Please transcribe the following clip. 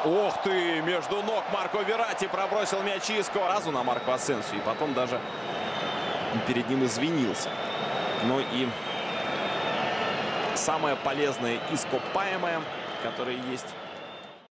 Ох ты! Между ног Марко Верratti пробросил мяч Иско. Сразу на Марко Асенсио. И потом даже перед ним извинился. Ну и самое полезное ископаемое, которое есть